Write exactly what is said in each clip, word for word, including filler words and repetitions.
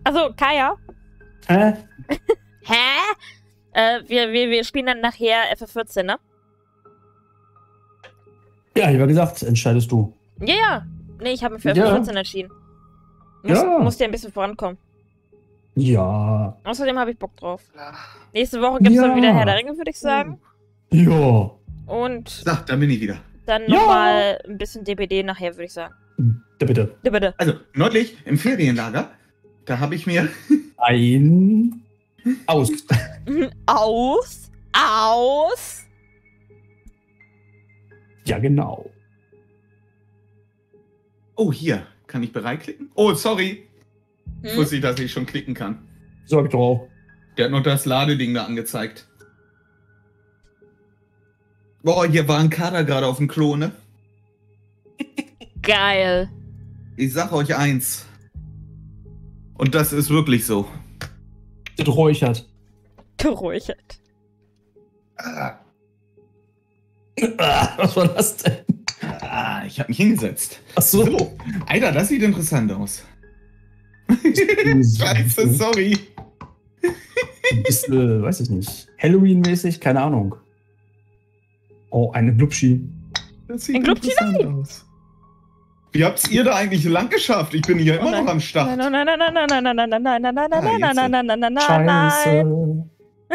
Also, Kaya? Hä? Hä? Äh, wir, wir, wir spielen dann nachher F F vierzehn, ne? Ja, ich habe gesagt, entscheidest du. Ja, ja. Nee, ich habe mich für Ja. F F vierzehn entschieden. Muss, Ja. Musst ja ein bisschen vorankommen. Ja. Außerdem habe ich Bock drauf. Nächste Woche gibt es Ja. dann wieder Herr der Ringe, würde ich sagen. Ja. Und Sag, da bin ich wieder. dann Ja. nochmal ein bisschen D B D nachher, würde ich sagen. Ja, bitte. Ja, bitte. Also, neulich im Ferienlager, da habe ich mir... Ein. Aus. Aus. Aus. Ja, genau. Oh, hier. Kann ich bereit klicken? Oh, sorry. Hm? Wusste ich, dass ich schon klicken kann. Sag ich doch auch. Der hat noch das Ladeding da angezeigt. Boah, hier war ein Kader gerade auf dem Klo, ne? Geil. Ich sag euch eins. Und das ist wirklich so. Das räuchert. Geräuchert. Ah, Ah, was war das denn? ah, ich hab mich hingesetzt. Ach so. So, Alter, das sieht interessant aus. Scheiße, sorry. Ein bisschen, weiß ich nicht. Halloween-mäßig? Keine Ahnung. Oh, eine Glubschi. Das sieht Ein Glubschi, interessant aus. Wie habt's ihr da eigentlich lang geschafft? Ich bin hier Oh immer nein. noch am Start. Nein, nein, nein, nein, nein, nein, nein, nein, nein, nein, nein, nein, Ah, nein, jetzt. nein, nein, nein, nein, nein, Scheiße. nein.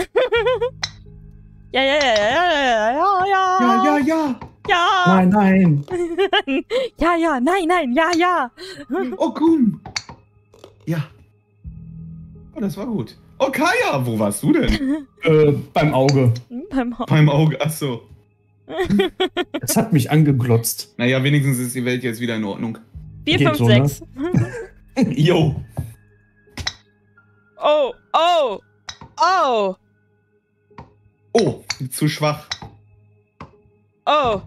Ja, ja, ja, ja, ja, ja, Ja, ja, ja, ja. ja. Nein, nein. Ja, ja, nein, nein, ja, ja. Oh, komm. Ja. Oh, das war gut. Oh, Kaya, wo warst du denn? Äh, beim Auge. Beim Haus. Beim Auge, ach so. Es hat mich angeglotzt. Naja, wenigstens ist die Welt jetzt wieder in Ordnung. vier, Geht fünf, so, ne? sechs. Jo. Oh, oh, oh, Oh, zu schwach. oh.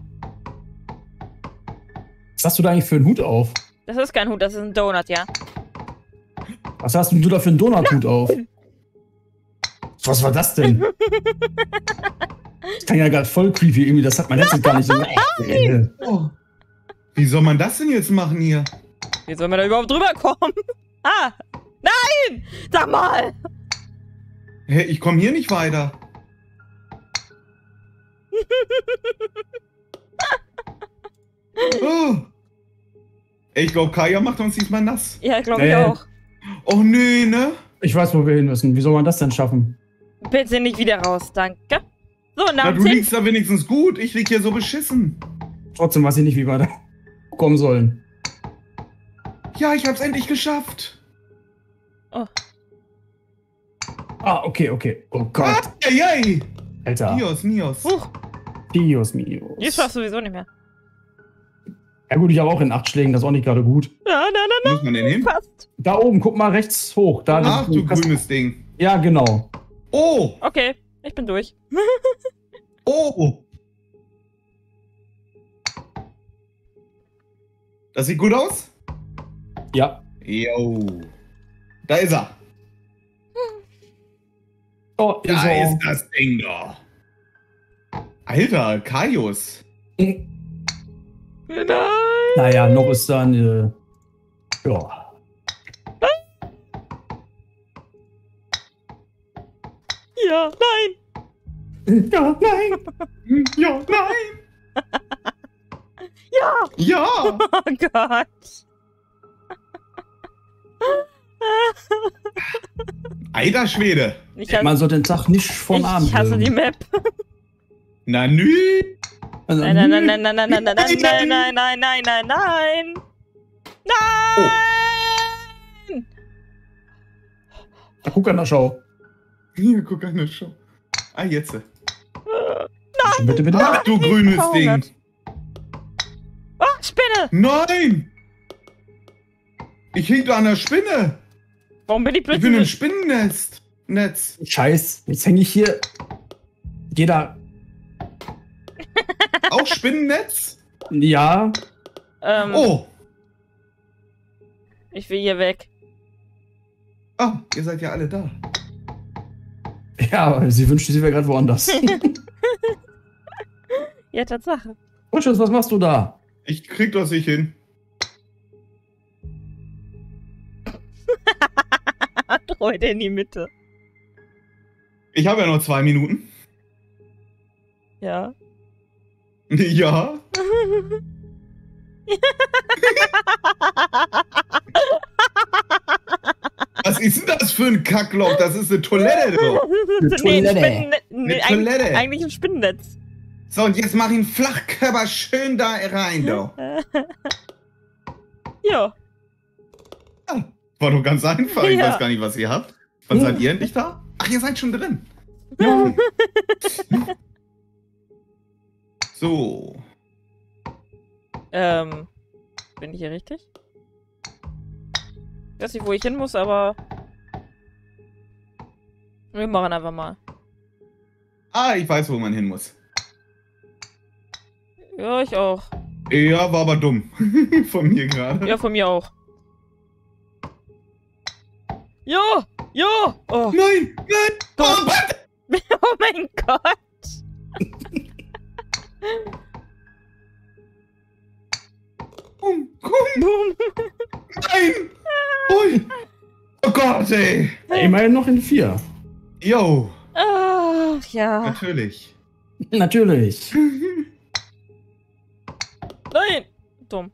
Was hast du da eigentlich für einen Hut auf? Das ist kein Hut, das ist ein Donut, ja. Was hast denn du da für einen Donuthut auf? Was war das denn? Das klang ja gerade voll creepy irgendwie, das hat mein Herz gar nicht so. Äh, Oh. Wie soll man das denn jetzt machen hier? Wie soll man da überhaupt drüber kommen? Ah, nein! Sag mal! Hä, ich komme hier nicht weiter. Oh. Ey, ich glaube, Kaya macht uns diesmal nass. Ja, glaube ich Äh. auch. Oh nee, ne? Ich weiß, wo wir hin müssen. Wie soll man das denn schaffen? Bitte nicht wieder raus, danke. So, Na, Namen du zehn. liegst da wenigstens gut. Ich lieg hier so beschissen. Trotzdem weiß ich nicht, wie wir da kommen sollen. Ja, ich hab's endlich geschafft. Oh. Ah, okay, okay. Oh Gott. Ah, ey, ey. Alter. Mios, Mios. Huch, Dios mios. jetzt schaffst du sowieso nicht mehr. Ja gut, ich habe auch in acht Schlägen, das ist auch nicht gerade gut. Ja, nein, nein, Wo muss man denn hin? nein, fast. Da oben, guck mal rechts hoch. Da Ach, du grünes Ding. Ja, genau. Oh, Okay, ich bin durch. oh. Das sieht gut aus? Ja. Jo. Da ist er. Oh, Da er. ist das Ding da. Alter, Kaius. Nein! Naja, noch ist da eine. Ja. Ja, nein! Ja, nein. Ja, nein. Ja! Ja. Oh Gott! Alter Schwede. Ich, hasse, Man soll den Tag nicht von Abend ich hasse die nehmen. Map. Na nü. Also, Nein, nein, nein, nein, nein, nein, nein, nein, nein, nein, nein, nein, nein, nein, nein! Nein! Da guck an der Schau. Hier, guck an der Show. Ah, jetzt. Bitte, bitte. Ach, du grünes Ding. verhungert. Oh, Spinne! Nein. Ich hing da an der Spinne. Warum bin ich Ich bin plötzlich... im Spinnennest. Netz. Scheiß, jetzt hänge ich hier. Jeder. Auch Spinnennetz? Ja. ähm, Oh. Ich will hier weg. Ah, ihr seid ja alle da. Ja, sie wünschte, sie wäre gerade woanders. Ja, Tatsache. Und Schatz, was machst du da? Ich krieg das nicht hin. heute in die Mitte. Ich habe ja noch zwei Minuten. Ja. Ja. Was ist denn das für ein Kackloch? Das ist eine Toilette, doch. Eine nee, ein Toilette. Spinnennetz. Nee, Eine eigentlich, Toilette. eigentlich ein Spinnennetz. So, und jetzt mach ihn Flachkörper schön da rein, doch. Ja. Ah, war doch ganz einfach. Ich Ja. weiß gar nicht, was ihr habt. Wann seid ihr endlich da? Ach, ihr seid schon drin. Ja. So. Ähm, bin ich hier richtig? Ich weiß nicht, wo ich hin muss, aber wir machen einfach mal. Ah, ich weiß, wo man hin muss. Ja, ich auch. Ja, war aber dumm. Von mir gerade. Ja, von mir auch. Jo! Jo! Oh, Nein, nein! Oh, warte! oh mein Gott! Komm, komm, Boom! nein! Ui. Oh Gott, ey! Immerhin noch in vier. Yo, Ach ja. natürlich. Natürlich. Nein! Dumm.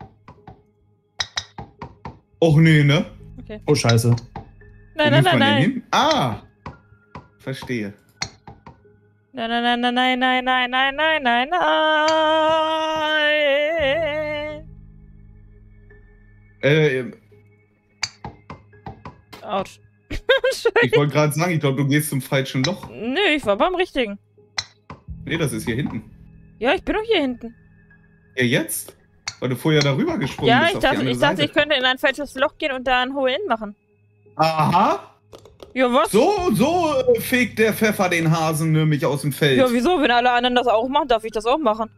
Och nee, ne? Oh, scheiße. Nein, Wo nein, muss nein, man denn nein. hin? Ah! Verstehe. Nein, nein, nein, nein, nein, nein, nein, nein, nein, nein. Äh, Autsch. ich wollte gerade sagen, ich glaube, du gehst zum falschen Loch. Nö, ich war beim richtigen. Nee, das ist hier hinten. Ja, ich bin doch hier hinten. Ja, jetzt? Weil du vorher darüber gesprungen Ja, bist ich auf die dachte, andere ich dachte, Seite. ich könnte in ein falsches Loch gehen und da ein Hole-In machen. Aha! Ja, was? So, so äh, fegt der Pfeffer den Hasen nämlich aus dem Feld. Ja, wieso? Wenn alle anderen das auch machen, darf ich das auch machen.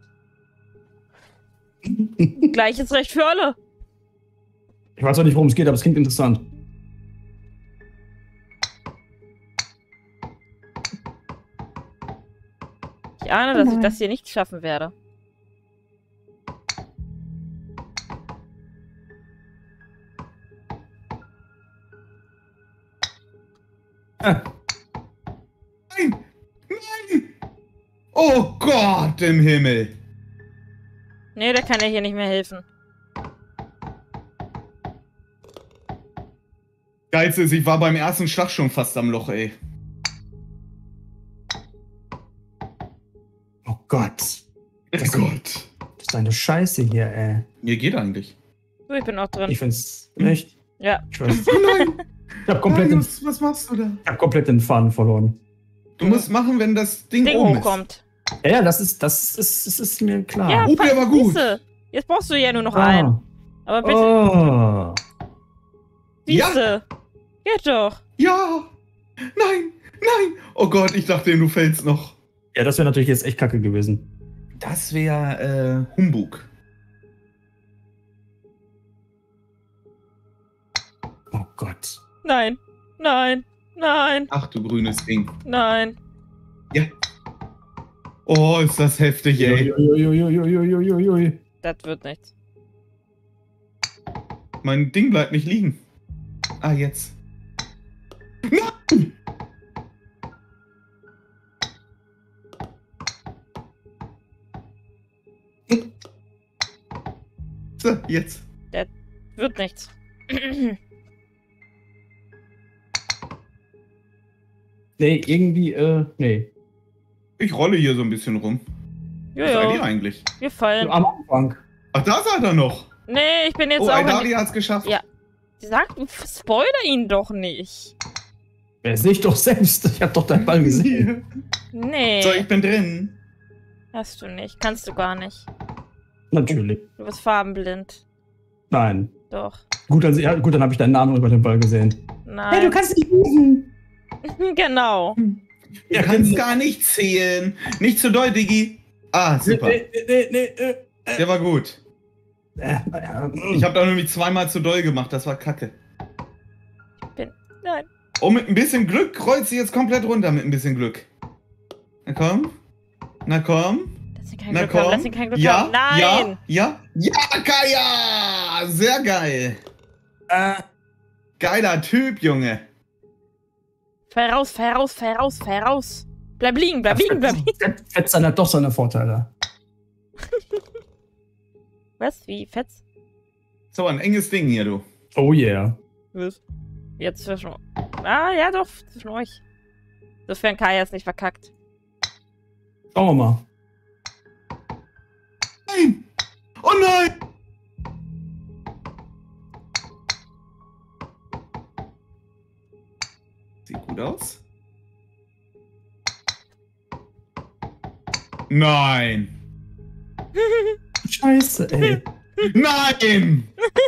Gleiches Recht für alle. Ich weiß auch nicht, worum es geht, aber es klingt interessant. Ich ahne, dass ich das hier nicht schaffen werde. Ah, Nein! Nein! Oh Gott im Himmel! Nee, der kann ja hier nicht mehr helfen. Geilste ist, ich war beim ersten Schlag schon fast am Loch, ey. oh Gott. Oh Gott. Das ist eine Scheiße hier, ey. Mir geht eigentlich. So, ich bin auch drin. Ich find's echt. Ja. Ich, weiß, Oh nein! ich hab komplett, den, was, was machst du da? ich hab komplett den Faden verloren. Du musst machen, wenn das Ding, Ding oben hochkommt. Ja, ja, das ist, das ist, das ist mir klar. Ja, Oh, der war gut. siehste. Jetzt brauchst du ja nur noch Ah. einen. Aber bitte, Oh. siehste. Geht doch. Ja! Nein! Nein! Oh Gott, ich dachte, du fällst noch. Ja, das wäre natürlich jetzt echt kacke gewesen. Das wäre äh, Humbug. Oh Gott. Nein. Nein. Nein. Ach du grünes Ding. Nein. Ja. Oh, ist das heftig, ey. Uiuiuiuiuiuiui. Das wird nichts. Mein Ding bleibt nicht liegen. Ah, jetzt. Nein! So, jetzt. Wird nichts. Nee, irgendwie, äh, nee. Ich rolle hier so ein bisschen rum. Ja, Was seid ihr ja. eigentlich? Wir fallen. Am Anfang. Ach, da seid ihr noch. Nee, ich bin jetzt Oh, auch in Aidari hat's geschafft. Ja. Sag, spoiler ihn doch nicht. Wer sehe ich doch selbst? Ich hab doch deinen Ball gesehen. Nee, So, ich bin drin. hast du nicht. Kannst du gar nicht. Natürlich. Du bist farbenblind. Nein. Doch. Gut, dann, ja, gut, dann habe ich deinen Namen über den Ball gesehen. Nein. kannst nicht lesen. Genau. Du Ja, kannst nee. gar nicht zählen. Nicht zu doll, Diggi. Ah, super. Nee, nee, nee, nee, Der war gut. äh, äh, Ich habe da nämlich zweimal zu doll gemacht. Das war kacke. Nein. Oh, mit ein bisschen Glück rollt sie jetzt komplett runter. Mit ein bisschen Glück. Na komm. Na komm. Lass ihn kein Na Glück haben. komm. Lass ihn kein Glück ja, haben. Nein. ja, ja. Ja, Kaya! Sehr geil. äh, Geiler Typ, Junge. Fall raus, fall raus, fall raus, fall raus. Bleib liegen, bleib liegen, bleib liegen. Fetz hat doch seine Vorteile. Was? Wie? Fetz? So, ein enges Ding hier, du. Oh yeah. Was? Jetzt zwischen... Ah, ja doch, zwischen euch. Sofern Kaya es nicht verkackt. Schauen wir mal. Nein! Oh nein! Sieht gut aus. Nein! Scheiße, ey. Nein!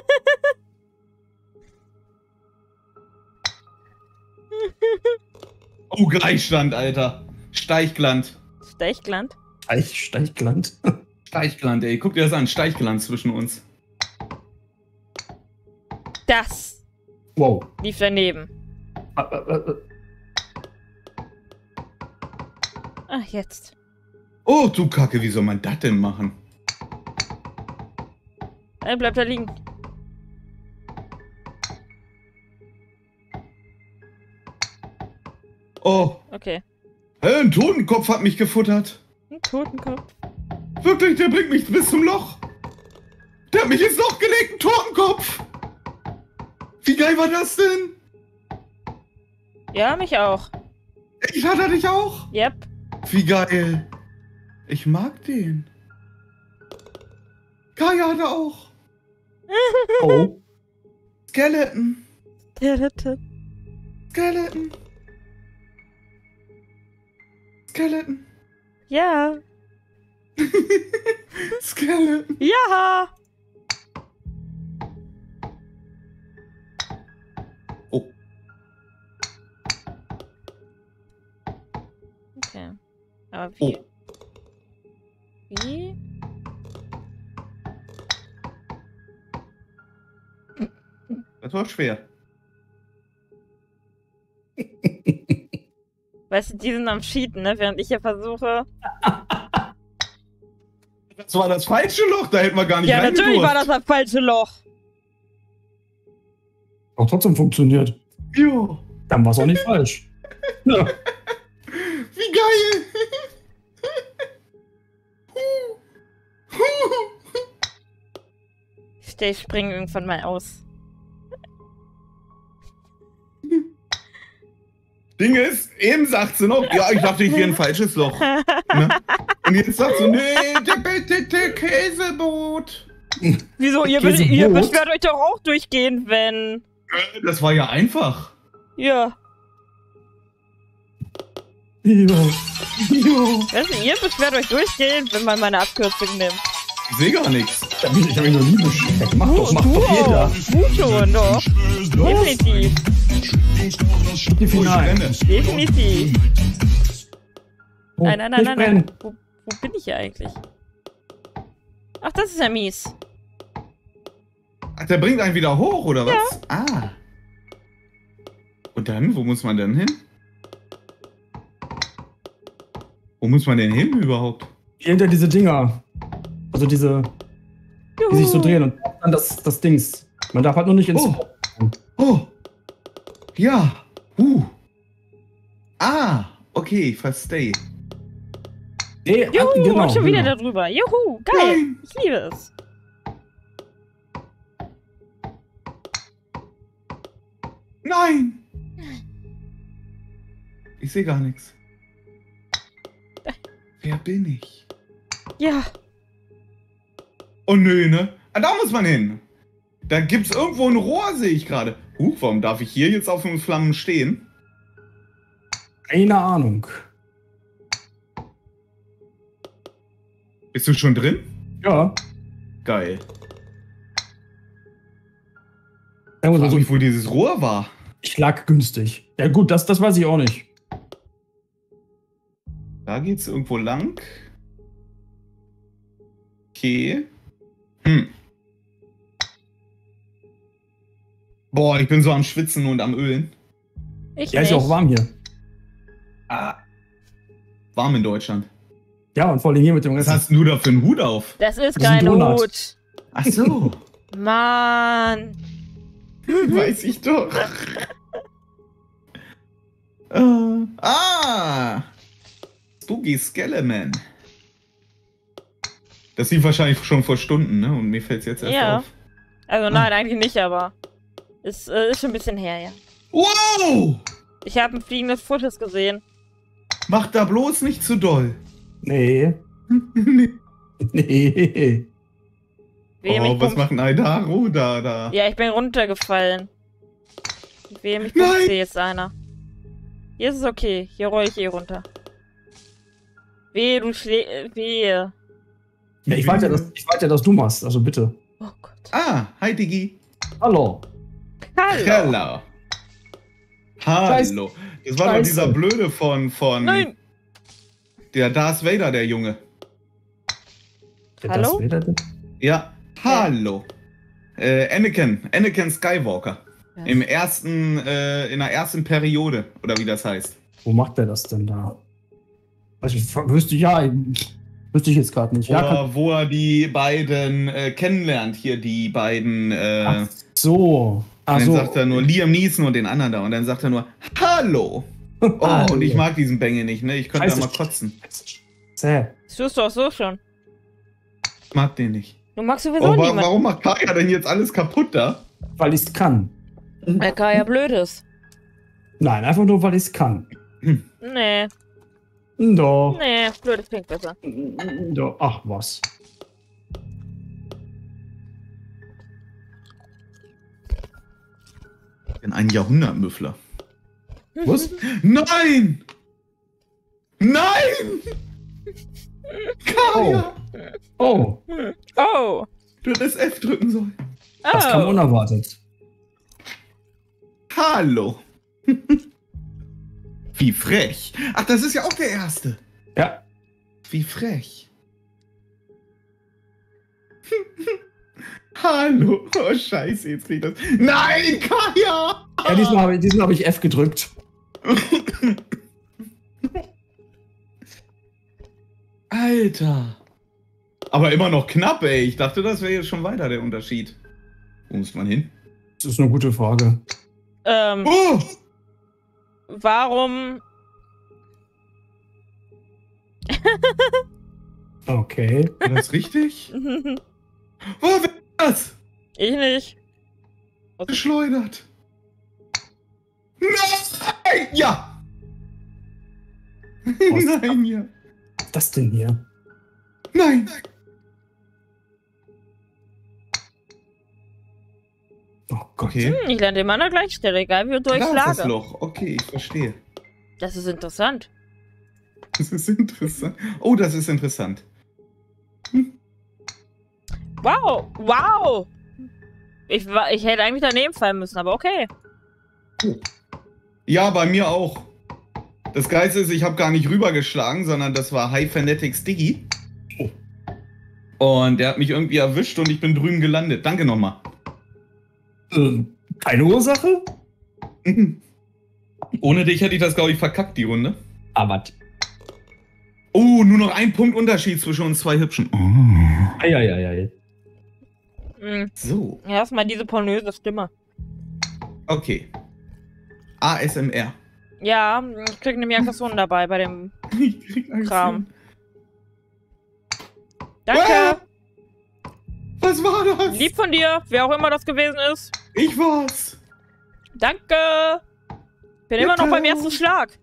Oh, Gleichstand, Alter. Steichgland. Steichgland? Steich, Steichgland. Steichgland, ey. Guck dir das an. Steichgland zwischen uns. Das Wow. lief daneben. Äh, äh, äh. Ach, jetzt. Oh, du Kacke. Wie soll man das denn machen? Er bleibt da liegen. Oh. Okay. Äh, ein Totenkopf hat mich gefuttert. Ein Totenkopf. Wirklich, der bringt mich bis zum Loch. Der hat mich ins Loch gelegt, ein Totenkopf. Wie geil war das denn? Ja, mich auch. Ich hatte dich auch. Yep. Wie geil. Ich mag den. Kaya hatte auch. Oh. Skeleton. Skeleton. Skeleton. Skeleton. Ja. Skeleton. Ja. Oh. Okay. Aber wie? Oh. Wie? Das war schwer. Weißt du, die sind am Cheaten, ne? Während ich hier versuche. Das war das falsche Loch, da hätten wir gar nicht Ja, natürlich war reingedurft. das das falsche Loch. Auch trotzdem funktioniert. Jo. Dann war es auch nicht falsch. Ja. Wie geil. Ich springe irgendwann mal aus. Ding ist, eben sagt sie noch, ja, ich dachte, ich gehe ein falsches Loch. Ne? Und jetzt sagt sie, nee, der, der, der Käseboot. Wieso? Ihr, Käseboot? ihr beschwert euch doch auch durchgehend, wenn... Das war ja einfach. Ja. Jo. Jo. Weißt du, ihr beschwert euch durchgehend, wenn man meine Abkürzung nimmt. Ich sehe gar nichts. Ich hab mich, ich hab mich noch nie beschwert. Mach doch, mach du doch jeder. auch. Du schon, doch. Definitiv. Die Oh, ich Finalen. brenne. Definitiv. Oh, Nein, nein, nein, ich nein, brenn. nein. Wo, wo bin ich hier eigentlich? Ach, das ist ja mies. Ach, der bringt einen wieder hoch, oder was? Ja. Ah. Und dann, wo muss man denn hin? Wo muss man denn hin überhaupt? Hinter diese Dinger. Also diese, die sich so Juhu. drehen und dann das, das Dings. Man darf halt nur nicht ins... Oh. Oh. Ja. Uh. Ah. Okay, verstehe. Nee, Juhu, ah, genau, und schon wieder genau. darüber. Juhu, geil. Nein. Ich liebe es. Nein. Ich sehe gar nichts. Wer bin ich? Ja. Oh nö, ne? Ah, da muss man hin. Da gibt's irgendwo ein Rohr, sehe ich gerade. Huch, warum darf ich hier jetzt auf den Flammen stehen? Keine Ahnung. Bist du schon drin? Ja. Geil. Sagen wir mal Frag so, mich, wo dieses Rohr war. ich lag günstig. Ja gut, das, das weiß ich auch nicht. Da geht's irgendwo lang. Okay. Hm. Boah, ich bin so am Schwitzen und am Ölen. Ich Ja, ist nicht. ja auch warm hier. Ah. Warm in Deutschland. Ja, und vor allem hier mit dem Was Rest. hast du da für einen Hut auf? Das ist Das ist ein kein Donut. Hut. Ach so. Mann. Weiß ich doch. Uh, ah! Spooky Skeleman. Das lief wahrscheinlich schon vor Stunden, ne? Und mir fällt es jetzt erst Ja. auf. Also nein, eigentlich nicht, aber ist, äh, ist schon ein bisschen her, ja. Wow! Ich habe ein fliegendes Fotos gesehen. Mach da bloß nicht zu doll. Nee. Nee. Nee. Wehe, Oh, mich was bumst- macht ein Aidaro da, da? Ja, ich bin runtergefallen. Wehe, mich Nein! bumst hier jetzt einer. Hier ist es okay. Hier roll ich eh runter. Wehe, du schlä... Wehe. Ja, ich weiß ja, dass, ich weiß ja, dass du machst, also bitte. Oh Gott. Ah, hi Digi. Hallo. Hallo. Hello. Hallo. Das war doch Scheiße. dieser Blöde von, von Nein. der Darth Vader, der Junge. Der Hallo? Darth Vader denn? Ja, hallo. Äh, Anakin, Anakin Skywalker. Ja. Im ersten, äh, in der ersten Periode, oder wie das heißt. Wo macht der das denn da? Also, ich wüsste ja, wüsste ich jetzt gerade nicht. Ja, kann, Oder wo er die beiden äh, kennenlernt, hier die beiden, äh, ach so. Ach und dann so. sagt er nur Liam Neeson und den anderen da und dann sagt er nur Hallo. Oh, Hallo. und ich mag diesen Bengel nicht, ne? Ich könnte da Scheiße. mal kotzen. Zäh. Das tust du auch so schon. Ich mag den nicht. Du magst sowieso Oh, wa niemanden. warum macht Kaya denn jetzt alles kaputt da? Weil ich es kann. Weil Kaya blöd ist. Nein, einfach nur, weil ich es kann. Nee, Doch. nee, blödes klingt besser. Doch. Ach, was. Ich bin ein Jahrhundertmüffler. Was? Nein! Nein! Kaya! Oh, Oh. Du hättest F drücken sollen. das kam Oh. unerwartet. Hallo. Wie frech. Ach, das ist ja auch der erste. Ja. Wie frech. Hallo. Oh, scheiße, jetzt krieg ich das. Nein, Kaya! Ja, diesmal habe ich, diesmal hab ich F gedrückt. Alter. Aber immer noch knapp, ey. Ich dachte, das wäre jetzt schon weiter der Unterschied. Wo muss man hin? Das ist eine gute Frage. Ähm, Oh! warum... Okay. War das richtig? Oh, wer ist das? ich nicht. Geschleudert. Nein! Ja! Was? Nein, ja. Was ist das denn hier? Nein! Oh Gott. Okay. Hm, ich lande immer an der gleichen Stelle, egal wie du Da ist das durchschlage. Loch. Okay, ich verstehe. Das ist interessant. Das ist interessant. Oh, das ist interessant. Wow, wow. Ich, wa- ich hätte eigentlich daneben fallen müssen, aber okay. Ja, bei mir auch. Das Geilste ist, ich habe gar nicht rübergeschlagen, sondern das war High Fanatics Diggy. Und der hat mich irgendwie erwischt und ich bin drüben gelandet. Danke nochmal. Ähm, keine Ursache? Ohne dich hätte ich das, glaube ich, verkackt, die Runde. Aber. Oh, nur noch ein Punkt Unterschied zwischen uns zwei Hübschen. Oh. Eieiei. Hm. So, Ja, erstmal diese pornöse Stimme. okay. A S M R. Ja, ich krieg nämlich Aggressionen dabei bei dem Ich krieg Angst. Kram. Danke. Ah! Was war das? Lieb von dir, wer auch immer das gewesen ist. Ich war's. Danke. Bin Ja, immer noch beim klar. ersten Schlag.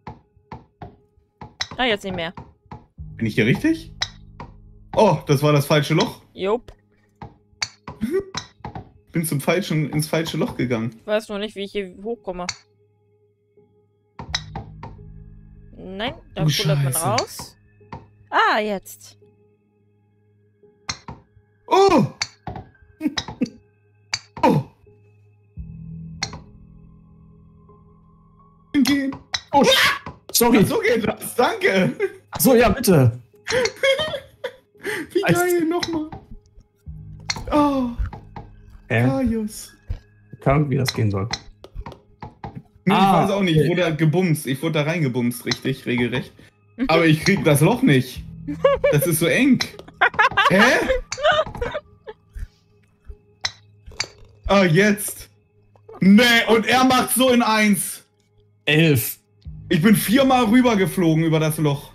Ah, jetzt nicht mehr. Bin ich hier richtig? Oh, das war das falsche Loch. Jupp. Bin zum falschen, ins falsche Loch gegangen. Ich weiß nur nicht, wie ich hier hochkomme. Nein, da Oh, kullert man Scheiße. raus. Ah, jetzt. Oh! Oh! Gehen. Oh, sorry. Ach, so geht das. Danke. So, ja, bitte. Wie Als- geil, nochmal. Oh, Hä? Kaius. Keine Ahnung, wie das gehen soll. Nee, Ah, ich weiß auch nicht, ich okay. wurde da gebumst. Ich wurde da reingebumst, richtig, regelrecht. Aber ich krieg das Loch nicht. Das ist so eng. Hä? Ah, jetzt. Nee, und er macht so in eins. Elf. Ich bin viermal rübergeflogen über das Loch.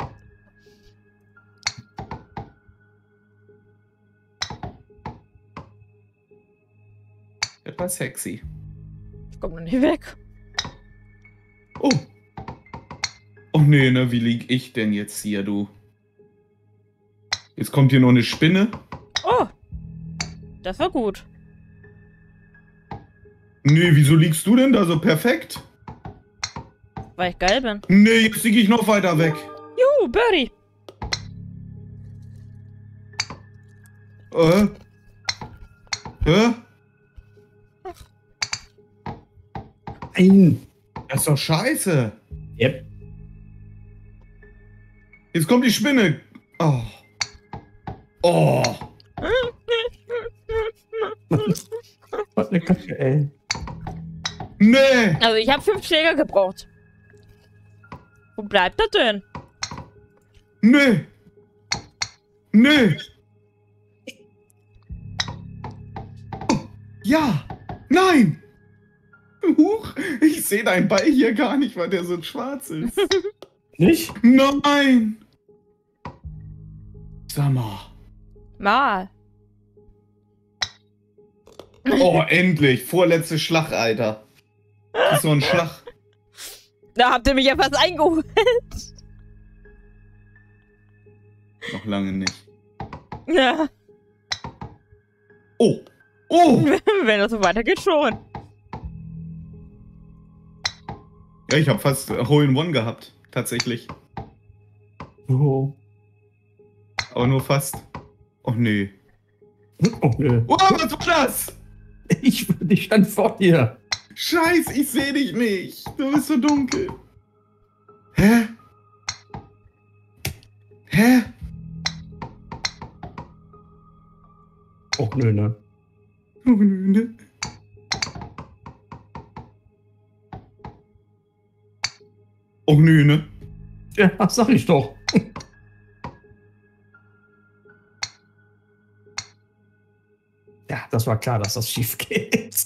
Das war sexy. Ich komm noch nicht weg. Oh. Oh nee, ne, wie lieg ich denn jetzt hier, du? Jetzt kommt hier noch eine Spinne. Oh. Das war gut. Nee, wieso liegst du denn da so perfekt? Weil ich geil bin. Nee, jetzt lieg ich noch weiter weg. Juhu, Birdie. Äh? Hä? Nein. Das ist doch scheiße. Yep. Jetzt kommt die Spinne. Oh. Oh. Was eine Kacke, ey. Nee. Also ich habe fünf Schläger gebraucht. Wo bleibt das denn? Nee. Nee. Oh. Ja. Nein. Huch. Ich sehe deinen Ball hier gar nicht, weil der so schwarz ist. Nicht? Nein. Sag mal. Mal. Oh, endlich. Vorletzte Schlag, Alter. Das ist so ein Schlag. Da habt ihr mich ja fast eingeholt. Noch lange nicht. Ja. Oh. Oh. Wenn das so weitergeht, schon. Ja, ich habe fast Hole in One gehabt. Tatsächlich. Oh. Aber nur fast. Oh, nee. Oh, nö. Oh, was war das? Ich, ich stand vor dir. Scheiß, ich sehe dich nicht. Du bist so dunkel. Hä? Hä? Oh, nö, ne. Oh, nö, ne? Oh, nö, ne? Ja, sag ich doch. Ja, das war klar, dass das schief geht.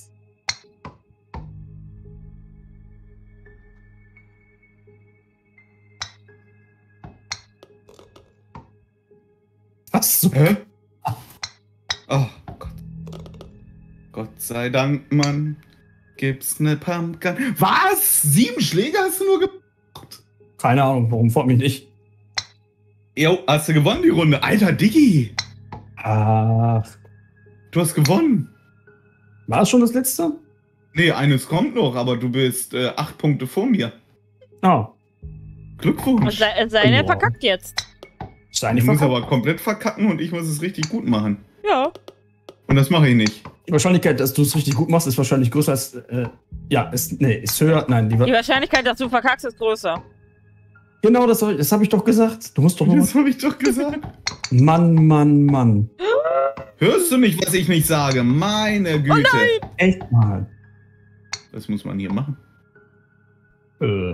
Was so? Hä? Oh Gott. Gott sei Dank, Mann. Gibt's ne Pumpkin. Was? Sieben Schläge hast du nur gebraucht? Keine Ahnung, warum freut mich nicht. Jo, hast du gewonnen die Runde. Alter Diggi. Ach, Du hast gewonnen. war das schon das letzte? Nee, eines kommt noch, aber du bist äh, acht Punkte vor mir. Ah, Und Glückwunsch. se seine Ja. verkackt jetzt. ist eigentlich Ich muss verkackt. aber komplett verkacken und ich muss es richtig gut machen. Ja. Und das mache ich nicht. Die Wahrscheinlichkeit, dass du es richtig gut machst, ist wahrscheinlich größer als. Äh, ja, ist, nee, ist höher. Nein, die, Die Wahrscheinlichkeit, dass du verkackst, ist größer. genau, das, soll- das habe ich doch gesagt. Du musst doch Das nur. habe ich doch gesagt. Mann, Mann, Mann. Hörst du nicht, was ich nicht sage? Meine Güte. Oh nein! Echt mal. Was muss man hier machen? Äh.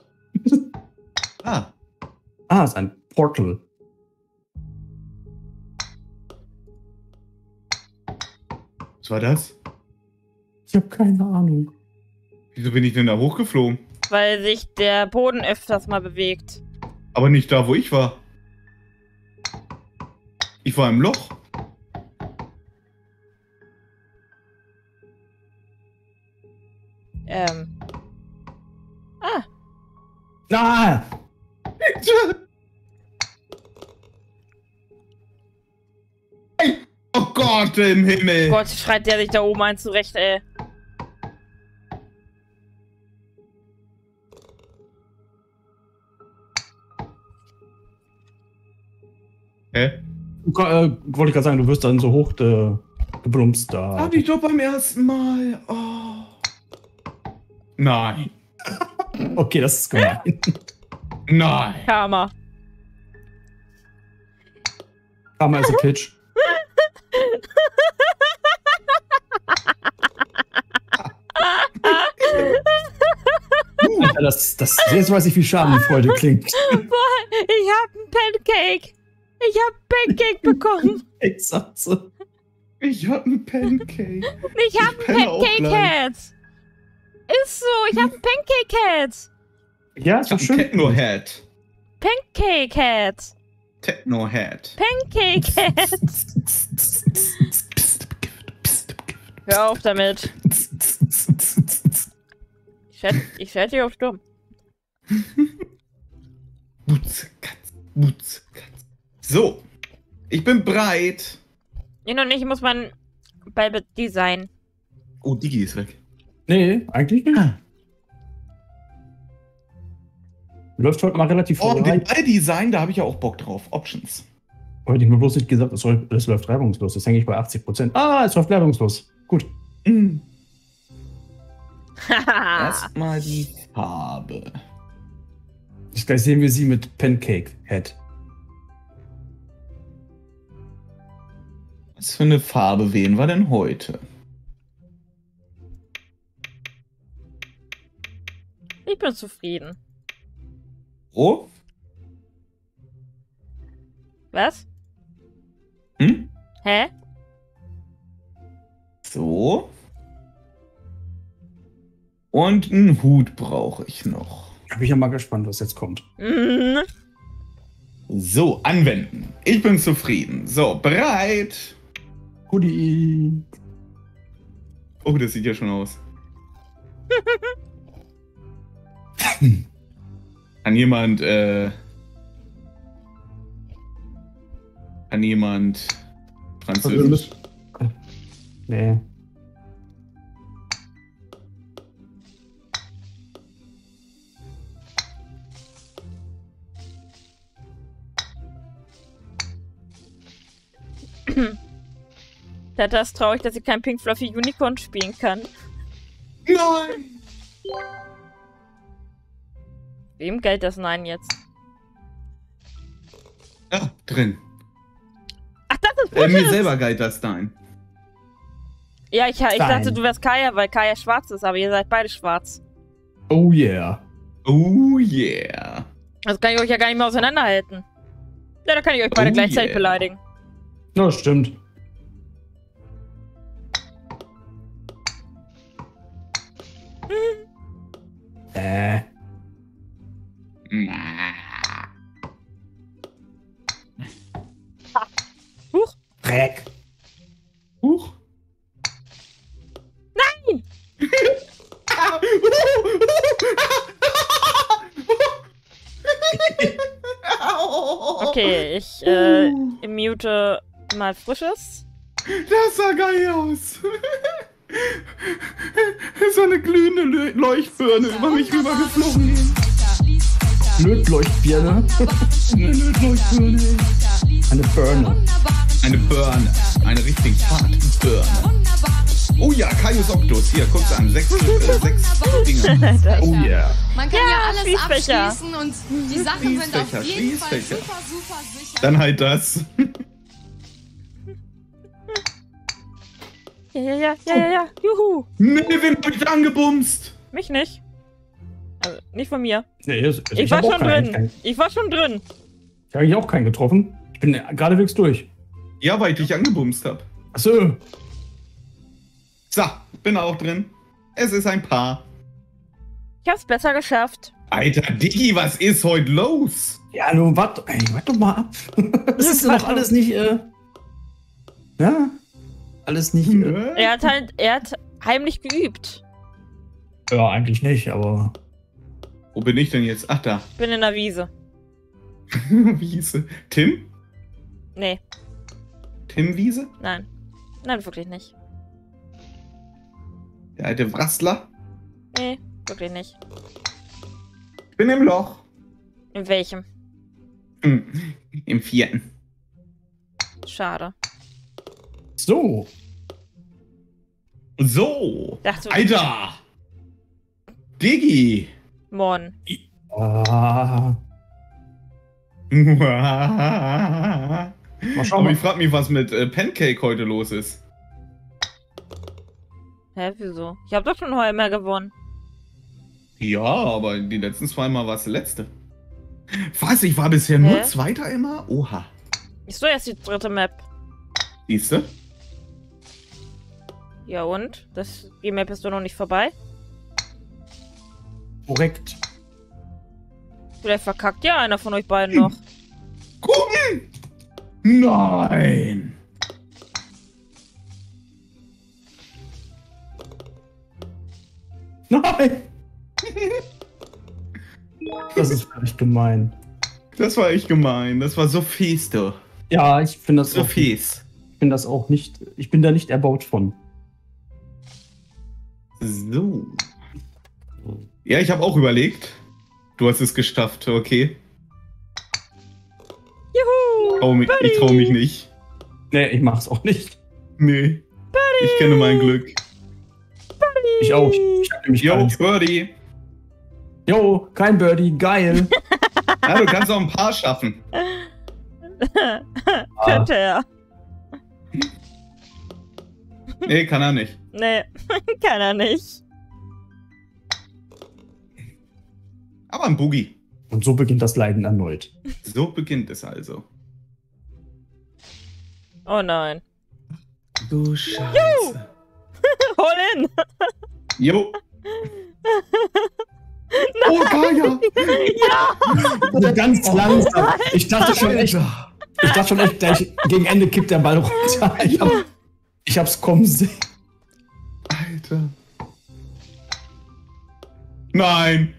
Ah, Ah, ist ein Portal. was war das? Ich habe keine Ahnung. Wieso bin ich denn da hochgeflogen? Weil sich der Boden öfters mal bewegt. Aber nicht da, wo ich war. Ich war im Loch. Ähm. Ah. Ah! Oh Gott im Himmel. Gott, schreit der sich da oben ein zurecht, ey. Hä? Du, ka- äh, wollte ich gerade sagen, du wirst dann so hoch äh, geblumst da. Hab ich doch beim ersten Mal. Oh. Nein. Okay, das ist gemein. Nein. Karma. Karma is a Pitch. Alter, das, das, jetzt weiß ich, wie Schadenfreude klingt. Ich hab ein Pancake. Ich hab Pancake bekommen. Exakt so. Ich hab ein Pancake. Ich hab Ich ein penne auch Pancake gleich. Cat. Ist so, ich hab ein Pancake Cat. Ja, ist doch schön. Techno-Head. Pancake Head. Techno-Head. Pancake Head. Hör auf damit. Ich schalte ich schalt dich auf stumm. Butzkatz, Butzkatz. So. Ich bin bereit. Ich noch nicht, muss man bei Design. Oh, Digi ist weg. Nee, eigentlich nicht. Läuft heute mal relativ Oh, vorbei. bei Design, da habe ich ja auch Bock drauf. Options. Heute ich mir bloß nicht gesagt, es, soll, es läuft reibungslos. Jetzt hänge ich bei achtzig Prozent. Ah, es läuft reibungslos. Gut. Mm. Haha. Erstmal die Farbe. Jetzt gleich sehen wir sie mit Pancake Head. Was für eine Farbe wählen wir denn heute? Ich bin zufrieden. Oh? Was? Hm? Hä? So. Und einen Hut brauche ich noch. Da bin ich ja mal gespannt, was jetzt kommt. Mhm. So, anwenden. Ich bin zufrieden. So, bereit. Hoodie. Oh, das sieht ja schon aus. Kann jemand, äh... Kann jemand Französisch? Nee. Tata ist traurig, dass sie kein Pink Fluffy Unicorn spielen kann. Nein! Wem galt das Nein jetzt? Ja, drin. Ach, das ist Äh, mir Bushes! selber galt das Stein. Ja, ich, ich Stein. dachte, du wärst Kaya, weil Kaya schwarz ist, aber ihr seid beide schwarz. Oh yeah. Oh yeah. Das kann ich euch ja gar nicht mehr auseinanderhalten. Ja, da kann ich euch beide Oh gleichzeitig yeah. beleidigen. Ja, das stimmt. Äh. Huch. Dreck. Huch. Nein! Okay, ich äh, mute mal Frisches. Das sah geil aus. So eine glühende Lö- Leuchtbirne über mich rübergeflogen. Lötleuchtbirne. Eine Lötleuchtbirne. Eine Birne. Eine Birne. Eine richtig harte Birne. Oh ja, Kaius Octus. Hier, guck's an. Sechs, äh, sechs Dinger. Das- Oh yeah. Man kann Ja, ja, alles Schließfächer. abschließen und die Sachen sind auf Schließfächer, jeden Fall Schließfächer. super, super sicher. Dann halt das. Ja, ja, ja, ja, ja, ja. Juhu. Nee, wen hab ich da angebumst? Mich nicht. Also, nicht von mir. Nee, ich, Ich, ich war hab auch schon keinen, drin. keinen, Ich war schon drin. ich habe auch keinen getroffen. Ich bin geradewegs durch. Ja, weil ich dich angebumst hab. Achso. So, bin auch drin. Es ist ein Paar. Ich hab's besser geschafft. Alter, Diggi, was ist heute los? Ja, nun wart, ey, wart doch mal ab. Das ist ja noch alles nicht, äh. Ja? Alles nicht. Äh, Er hat halt, er hat heimlich geübt. ja, eigentlich nicht, aber. Wo bin ich denn jetzt? Ach, da. Ich bin in der Wiese. Wiese. Tim? Nee, Tim Wiese? nein. Nein, wirklich nicht. Der alte Wrastler? Nee, wirklich nicht. Ich bin im Loch. In welchem? Hm, im vierten. Schade. So. So. Dachte, Alter. Diggi. Mon. Ah. Aber Mal schauen. ich Mal. frag mich, was mit äh, Pancake heute los ist. Hä, wieso? Ich hab doch schon heute mehr gewonnen. Ja, aber die letzten zwei Mal war es der letzte. Was? Ich war bisher nur Hä? Zweiter immer? Oha. Ist so erst die dritte Map. Siehste? Ja und? Das, die Map ist doch noch nicht vorbei. Korrekt. Vielleicht verkackt ja einer von euch beiden noch. Gucken! Nein! Nein! Das ist wirklich gemein. Das war echt gemein. Das war so fies, du. Ja, ich finde das, So auch- fies. ich find das auch nicht. Ich bin da nicht erbaut von. So. Ja, ich habe auch überlegt. Du hast es geschafft, okay. Juhu! Trau mich, ich trau mich nicht. Nee, ich mach's auch nicht. Nee. Ich kenne mein Glück. Ich auch. Ich hab nämlich Yo, keins. Birdie. Jo, kein Birdie, geil. Ja, du kannst auch ein paar schaffen. Könnte er. Nee, kann er nicht. Nee, kann er nicht. Aber ein Boogie. Und so beginnt das Leiden erneut. So beginnt es also. Oh nein. Du Scheiße. Hol in! Jo. Oh, Gaia. Also ganz langsam. Ich dachte schon echt, ich dachte schon echt, gleich gegen Ende kippt der Ball runter. Ich, hab, ich hab's kommen sehen. Alter. Nein.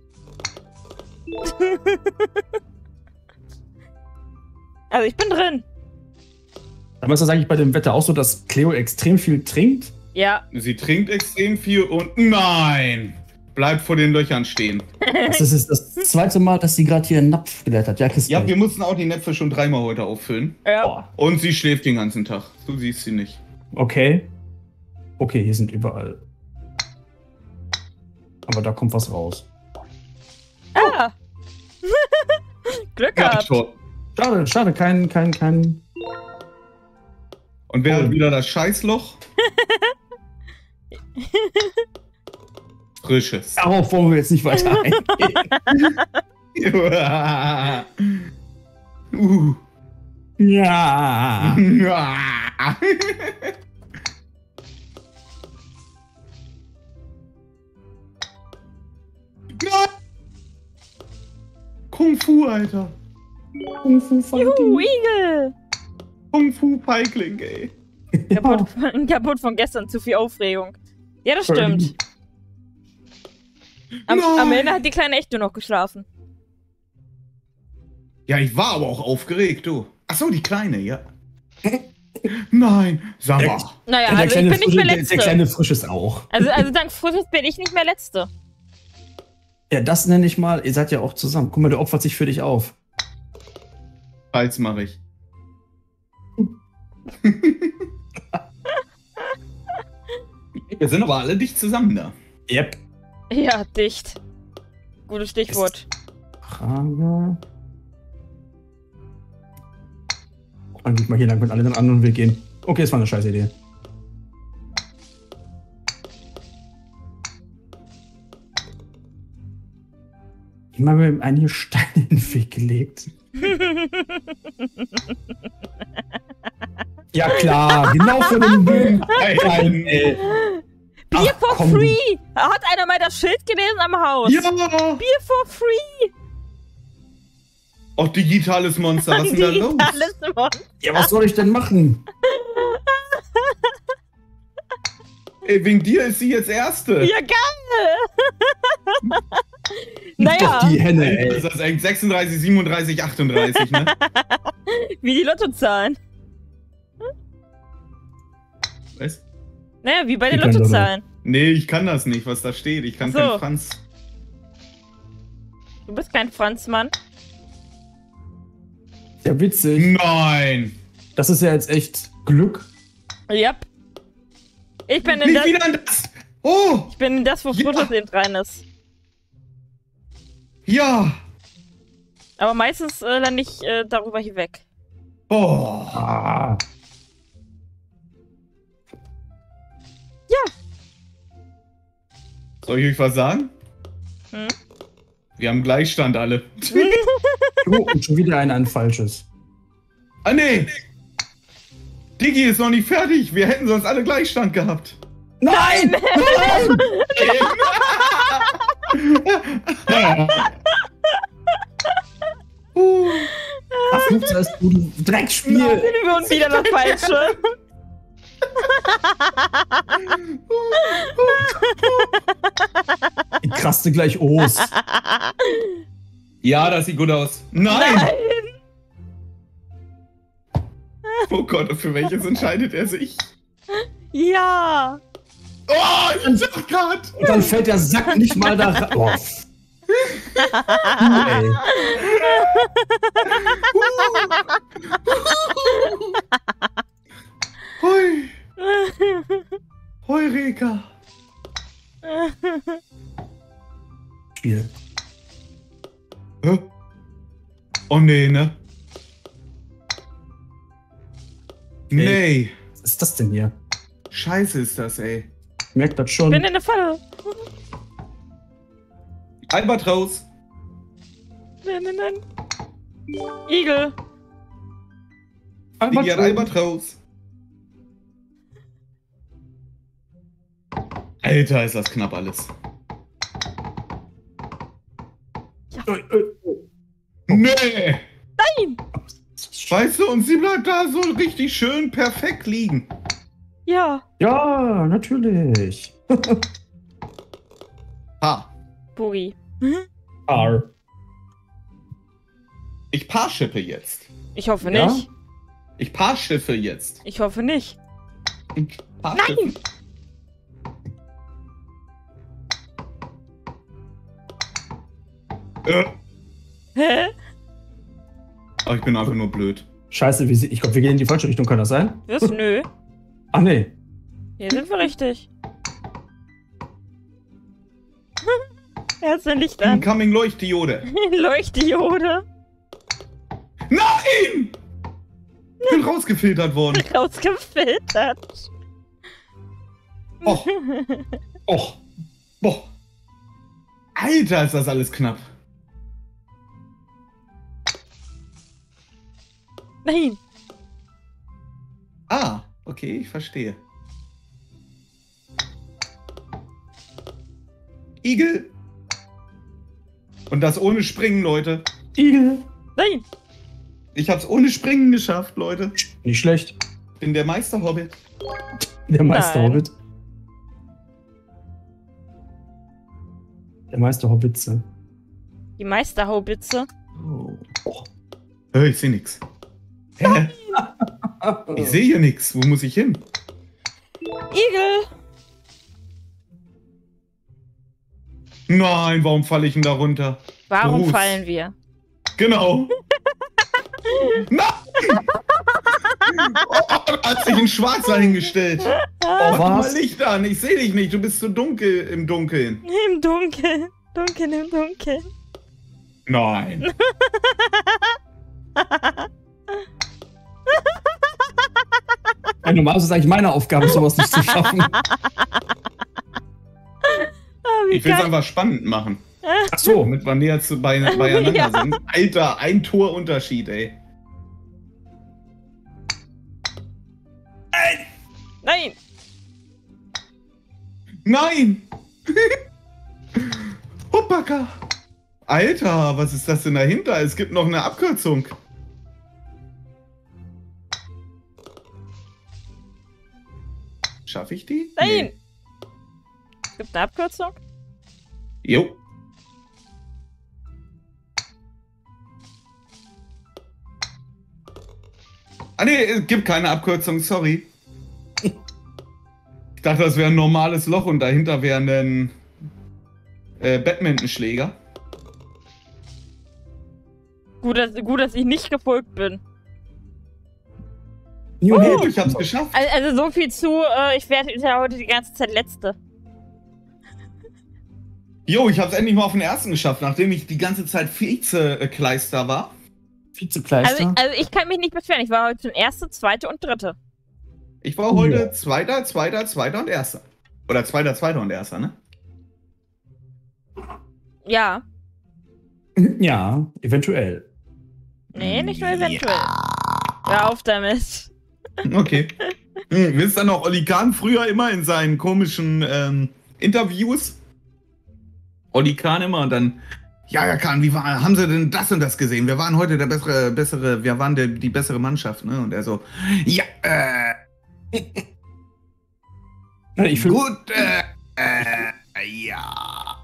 Also ich bin drin. Aber ist das eigentlich bei dem Wetter auch so, dass Cleo extrem viel trinkt? Ja. Sie trinkt extrem viel und nein. Bleibt vor den Löchern stehen. Das ist das zweite Mal, dass sie gerade hier einen Napf geleert hat. Ja, Christian. Ja, wir mussten auch die Näpfe schon dreimal heute auffüllen. Ja. Boah. Und sie schläft den ganzen Tag. Du siehst sie nicht. Okay. Okay, hier sind überall. Aber da kommt was raus. Ah! Glück Ja, gehabt. Tor. Schade, schade, kein, kein, kein. Und wer Oh. hat wieder das Scheißloch? Frisches. Darauf wollen wir jetzt nicht weiter eingehen. uh. Ja. Kung Fu, Alter. Kung Fu Juhu, Igel! Kung Fu Feigling, ey. Kaputt, von, kaputt von gestern, zu viel Aufregung. Ja, das stimmt. Am, Nein. am Ende hat die Kleine echt nur noch geschlafen. Ja, ich war aber auch aufgeregt, du. Achso, die Kleine, ja. Nein, sag mal. Naja, Der, also ich kleine bin nicht Frische, mehr der, Letzte. der kleine Frisches auch. Also, also dank Frisches bin ich nicht mehr Letzte. Ja, das nenne ich mal, ihr seid ja auch zusammen. Guck mal, der opfert sich für dich auf. Falls mache ich. Wir sind aber alle dicht zusammen da. Yep. Ja, dicht. Gutes Stichwort. Frage. Oh, dann geht mal hier lang, können alle den anderen Weg gehen. Okay, das war eine scheiß Idee. Immer mit einem hier Stein in den Weg gelegt. Ja klar, genau für den Bogen. Nein, ey. Bier Ach, for komm. free! Hat einer mal das Schild gelesen am Haus? Ja! Bier for free! Auch digitales Monster, was ist denn da los? Digitales Monster. Ja, was soll ich denn machen? Ey, wegen dir ist sie jetzt Erste. Ja, geil! Gib Naja, doch die Henne, Das ey. ist das eigentlich sechsunddreißig, siebenunddreißig, achtunddreißig, ne? wie die Lottozahlen. Was? Naja, wie bei den Die können Lottozahlen. Nee, ich kann das nicht, was da steht. Ich kann Ach so. kein Franz. Du bist kein Franzmann. Ja, witzig. Nein! Das ist ja jetzt echt Glück. Yep. Ich bin in Nicht das, wieder an das! Oh! ich bin in das, wo Ja. Fotos eben rein ist. Ja! Aber meistens äh, lande ich äh, darüber hinweg. Oh! Ah. Soll ich euch was sagen? Hm? Wir haben Gleichstand alle. Oh, und schon wieder ein, ein falsches. Ah, nee! Diggi ist noch nicht fertig. Wir hätten sonst alle Gleichstand gehabt. Nein! Nein! Dreckspiel! Und wieder das Falsche. Ich kraste gleich Os. Ja, das sieht gut aus. Nein! Nein! Oh Gott, für welches entscheidet er sich? Ja! Oh, ich sag grad! Und dann fällt der Sack nicht mal da rein. Oh. Ey. Hui! Heureka! Spiel. Hä? Oh nee, ne? Nee. Was ist das denn hier? Scheiße ist das, ey. Ich merk das schon. Ich bin in der Falle. Albatros. Nein, nein, nein. Igel. Digi hat Albatros. Alter, ist das knapp alles. Äh, äh, Nee! Nein! Weißt du, und sie bleibt da so richtig schön perfekt liegen. Ja. Ja, natürlich. Ha. Boogie. R. Ich paarschippe jetzt. Ich hoffe Ja? nicht. Ich paarschiffe jetzt. Ich hoffe nicht. Paarschiffen. Äh. Hä? Oh, ich bin einfach nur blöd. Scheiße, wie sie, ich glaube, wir gehen in die falsche Richtung, kann das sein? Was? Nö. Ach nee. Hier sind wir richtig. Er hat sein Licht an. Incoming Leuchtdiode. Leuchtdiode. Nein! Ich bin rausgefiltert worden. Rausgefiltert. Oh. Oh. Boah. Alter, ist das alles knapp. Nein. Ah, okay, ich verstehe. Igel. Und das ohne Springen, Leute. Igel. Nein. Ich hab's ohne Springen geschafft, Leute. Nicht schlecht. Bin der Meisterhobbit. Der Meister Nein. Hobbit. Der Meister Hobbitze. Die Meisterhaubitze. Oh. Hör, ich seh nix. Hä? Ich sehe hier nix. Wo muss ich hin? Igel. Nein, warum falle ich denn da runter? Warum Bruce. fallen wir? Genau. Nein! Oh, da hat sich ein Schwarzer hingestellt. Oh, Mach mal was? Licht an. Ich sehe dich nicht. Du bist zu dunkel im Dunkeln. Im Dunkeln. Dunkeln im Dunkeln. Nein. Ja, normalerweise ist es eigentlich meine Aufgabe, sowas nicht zu schaffen. Ah, wie Ich will es geil. einfach spannend machen. Ach so. Damit wir näher zu bei, beieinander Ja. sind. Alter, ein Torunterschied, ey. Nein. Nein! Huppaka! Alter, was ist das denn dahinter? Es gibt noch eine Abkürzung. Schaffe ich die? Nein. Nee. Gibt eine Abkürzung? Jo. Ah ne, es gibt keine Abkürzung, sorry. Ich dachte, das wäre ein normales Loch und dahinter wäre ein äh, Badmintonschläger. Gut, dass, gut, dass ich nicht gefolgt bin. New Oh, Hit. ich hab's geschafft. Also, also so viel zu, äh, ich werde ja heute die ganze Zeit Letzte. Jo, ich hab's endlich mal auf den ersten geschafft, nachdem ich die ganze Zeit Vize-Kleister war. Vizekleister. Also, also ich kann mich nicht beschweren. Ich war heute zum Erste, Zweite und Dritte. Ich war heute Ja. Zweiter, Zweiter, Zweiter und Erster. Oder Zweiter, Zweiter und Erster, ne? Ja. Ja, eventuell. Nee, nicht nur eventuell. Hör auf damit. Okay. Hm, wisst ihr noch, Olli Kahn früher immer in seinen komischen ähm, Interviews? Olli Kahn immer und dann Ja, ja, Kahn, wie war, haben Sie denn das und das gesehen? Wir waren heute der bessere, bessere, wir waren der, die bessere Mannschaft, ne? Und er so, ja, äh, Ich fühl, gut, äh, äh, ja.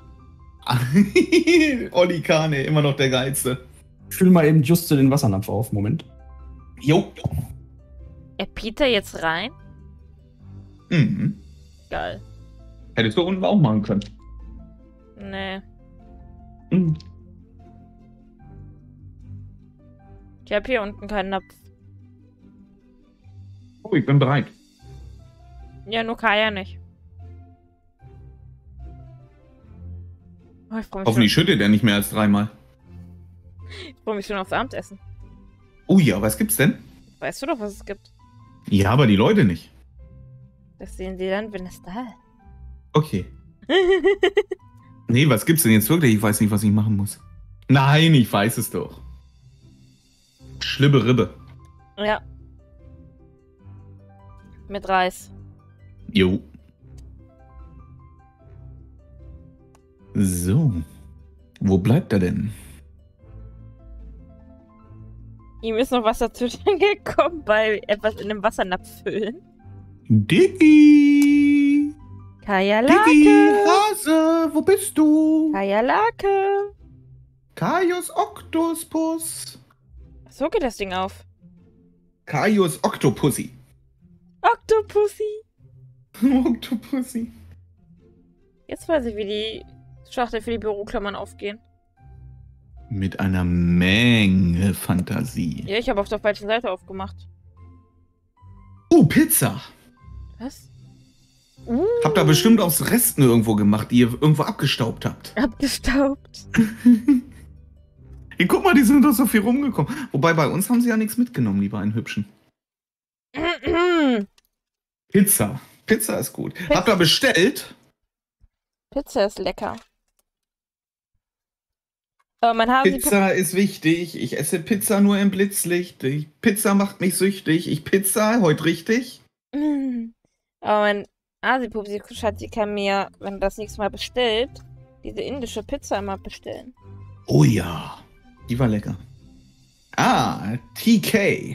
Olli Kahn, ey, immer noch der Geilste. ich füll mal eben just den Wassernapf auf. Moment. Jo. Er Peter jetzt rein? Mhm. Geil. Hättest du unten auch machen können. Nee. Mhm. Ich hab hier unten keinen Napf. Oh, ich bin bereit. Ja, nur Kaya nicht. Oh, ich freu mich, Hoffentlich schon, schüttet er nicht mehr als dreimal. ich freu mich schon aufs Abendessen. Oh ja, was gibt's denn? Weißt du doch, was es gibt? Ja, aber die Leute nicht. Das sehen sie dann, wenn es da ist. Okay. Nee, was gibt's denn jetzt wirklich? Ich weiß nicht, was ich machen muss. Nein, ich weiß es doch. Schlibbe Ribbe. Ja. Mit Reis. Jo. So. Wo bleibt er denn? Ihm ist noch was dazwischen gekommen bei etwas in dem Wassernapf füllen. Diggi! Kaya Diggi! Lake! Hase, wo bist du? Kaya Lake! Kaius Octospus. So geht das Ding auf. Kaius Octopussy. Octopussy! Octopussy. Jetzt weiß ich, wie die Schachtel für die Büroklammern aufgehen. Mit einer Menge Fantasie. Ja, ich habe auf der falschen Seite aufgemacht. Oh, Pizza. Was? Uh, Habt ihr bestimmt aus Resten irgendwo gemacht, die ihr irgendwo abgestaubt habt. abgestaubt. Hey, guck mal, die sind doch so viel rumgekommen. Wobei, bei uns haben sie ja nichts mitgenommen, die beiden Hübschen. Pizza. Pizza ist gut. Pizza. Habt ihr bestellt? Pizza ist lecker. Aber mein Hase... Pizza ist wichtig. Ich esse Pizza nur im Blitzlicht. Ich, Pizza macht mich süchtig. Ich Pizza heute richtig. Aber mein Asipupsi Schatzi kann mir, wenn er das nächste Mal bestellt, diese indische Pizza immer bestellen. Oh ja. Die war lecker. Ah, T K.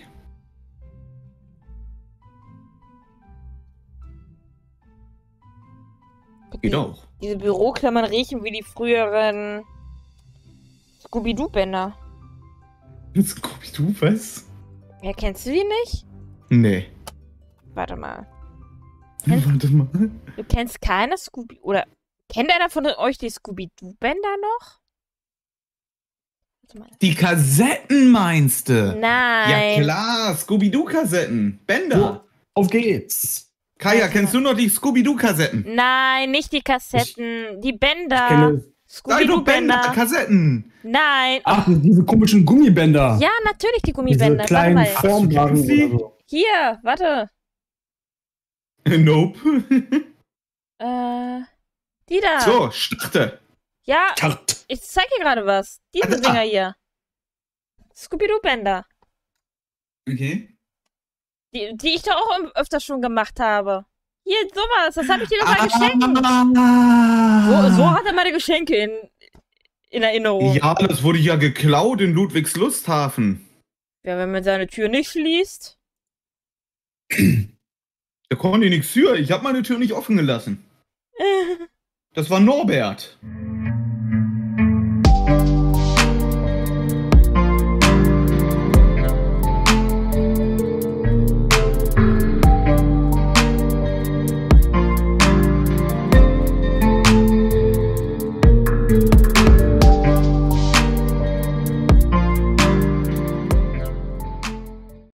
Geht Die, auch. diese Büroklammern riechen wie die früheren Scooby-Doo-Bänder. Scooby-Doo, was? Ja, kennst du die nicht? Nee. Warte mal. Kennst- Warte mal. Du kennst keine Scooby... Oder kennt einer von euch die Scooby-Doo-Bänder noch? Warte mal. Die Kassetten meinst du? Nein. Ja klar, Scooby-Doo-Kassetten. Bänder. Auf geht's. Kaya, kennst du noch die Scooby-Doo-Kassetten? Nein, nicht die Kassetten. die Ich Bänder. kenne. Nein, du Bänder, Scooby-Doo-Bänder. Kassetten. Nein. Ach, diese komischen Gummibänder. Ja, natürlich die Diese Gummibänder. Warte kleinen mal. Formwagen Ach, du oder so. Hier, warte. Nope. Äh, die da. So, starte. Ja, Tart. ich zeig dir gerade was. Diese Ah. Dinger hier. Scooby-Doo-Bänder. Okay. Die, die ich doch auch im- öfter schon gemacht habe. Hier, sowas. Das habe ich dir doch mal Ah. geschenkt. So, so hat er meine Geschenke in, in Erinnerung. Ja, das wurde ja geklaut in Ludwigs Lusthafen. Ja, wenn man seine Tür nicht schließt. Da konnte ich nichts für. Ich habe meine Tür nicht offen gelassen. Das war Norbert.